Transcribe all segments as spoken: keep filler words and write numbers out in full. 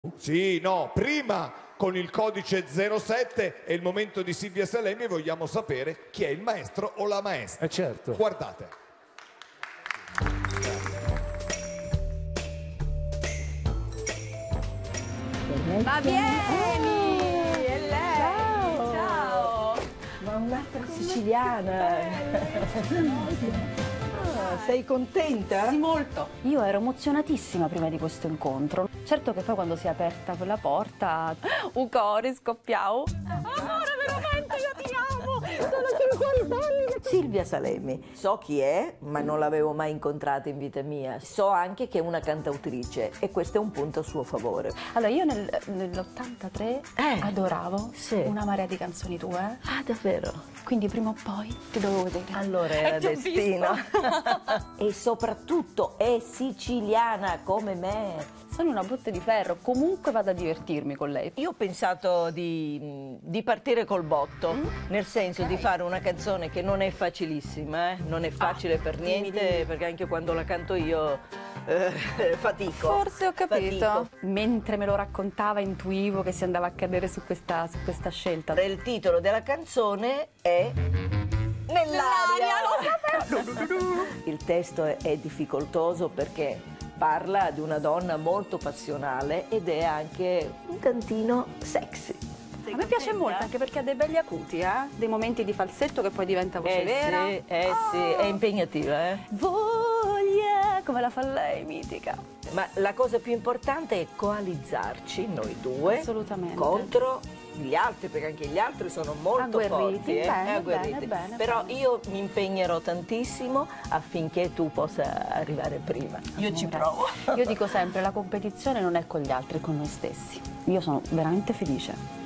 Sì, no, prima con il codice zero sette è il momento di Silvia Salemi e vogliamo sapere chi è il maestro o la maestra. Eh certo. Guardate. Ma vieni! È lei! Ciao! Ciao! Ma un'altra siciliana! Ah, sei contenta? Sì, molto! Io ero emozionatissima prima di questo incontro. Certo che poi quando si è aperta quella porta, un cori scoppiavo. Amore, veramente io ti amo! Sono cinquanta anni! Silvia Salemi, so chi è, ma non l'avevo mai incontrata in vita mia. So anche che è una cantautrice e questo è un punto a suo favore. Allora, io nel, nell'ottantatré Eh, adoravo sì. una marea di canzoni tue. Ah, davvero? Quindi prima o poi ti dovevo vedere. Allora era E ti ho destino. visto. E soprattutto è siciliana come me. Sono una botte di ferro, comunque vado a divertirmi con lei. Io ho pensato di, di partire col botto, Mm? nel senso Ok. di fare una canzone che non è facilissima, eh? Non è facile per dimmi, niente, dimmi. perché anche quando la canto io eh, fatico. Forse ho capito. Fatico. Mentre me lo raccontava intuivo che si andava a cadere su questa, su questa scelta. Il titolo della canzone è Nell'aria. lo sapevo! Il testo è, è difficoltoso perché parla di una donna molto passionale ed è anche un tantino sexy. A me piace molto anche perché ha dei belli acuti, eh? Dei momenti di falsetto che poi diventa voce Eh vera. sì, eh sì, è impegnativa, eh. Voglia, come la fa lei, mitica. Ma la cosa più importante è coalizzarci, noi due, Assolutamente. contro gli altri, perché anche gli altri sono molto Agguerriti, forti, eh, bene, agguerriti. bene, bene, Però bene. io mi impegnerò tantissimo affinché tu possa arrivare prima. Io ci provo. Io dico sempre, la competizione non è con gli altri, è con noi stessi. Io sono veramente felice.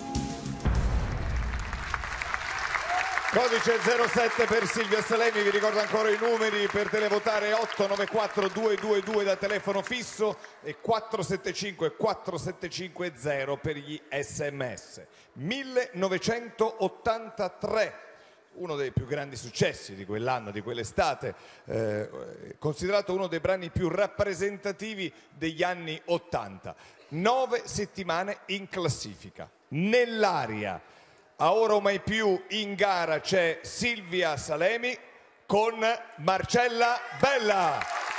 Codice zero sette per Silvia Salemi, vi ricordo ancora i numeri per televotare: otto nove quattro due due due da telefono fisso e quattro sette cinque quattro sette cinque zero per gli sms. millenovecentottantatré, uno dei più grandi successi di quell'anno, di quell'estate, eh, considerato uno dei brani più rappresentativi degli anni ottanta. Nove settimane in classifica. Nell'aria. A ora o mai più in gara c'è Silvia Salemi con Marcella Bella.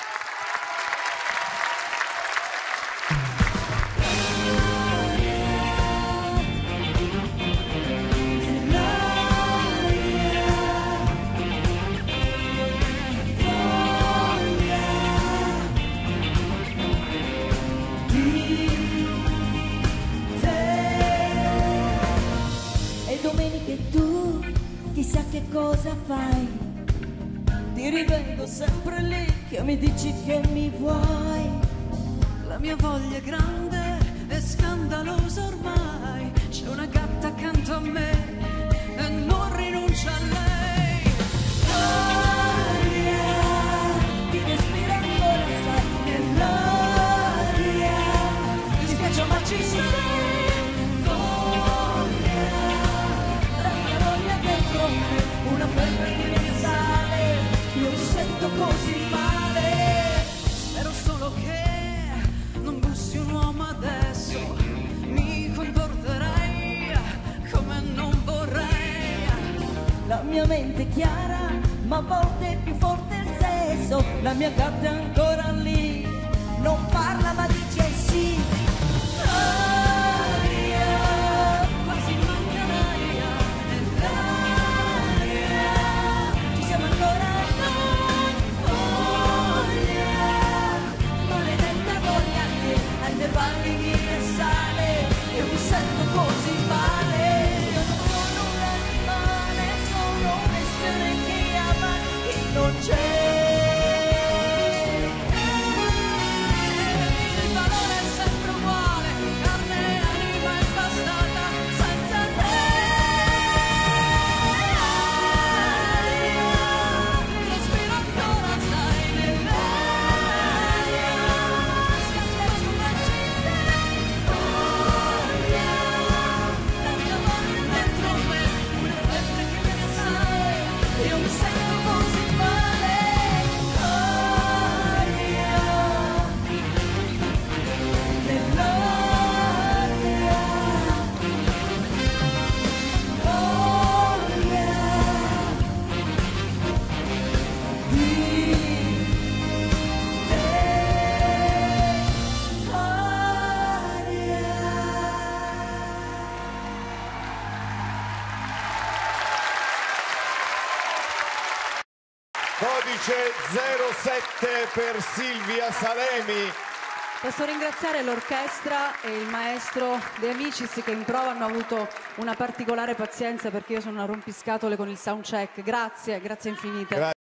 Domeniche tu chissà che cosa fai, ti rivedo sempre lì che mi dici che mi vuoi. La mia voglia è grande e scandalosa ormai, c'è una gatta accanto a me e non rinuncio a lei. Aria, ti respiro ancora, sai, nell'aria, Mi spiace ma ci sei. una febbre che mi sale, io mi sento così male. Spero solo che non bussi un uomo adesso, mi comporterei come non vorrei. La mia mente è chiara, ma a volte è più forte il sesso. La mia gatta è ancora lì, non parla ma dice sì. Aria, Quasi manca l'aria, nell'aria, ci siamo ancora noi. Voglia, maledetta voglia che ai miei balli mi sale. Io mi sento così male. Io non sono un animale, sono un essere che ama chi non c'è. il valore è sempre uguale, carne e anima impastata senza te. Respiro ancora, sai, nell'aria. Si aspetta una città, voglia, codice zero sette per Silvia Salemi. Posso ringraziare l'orchestra e il maestro De Amicis che in prova hanno avuto una particolare pazienza perché io sono una rompiscatole con il sound check. Grazie, grazie infinite. Grazie.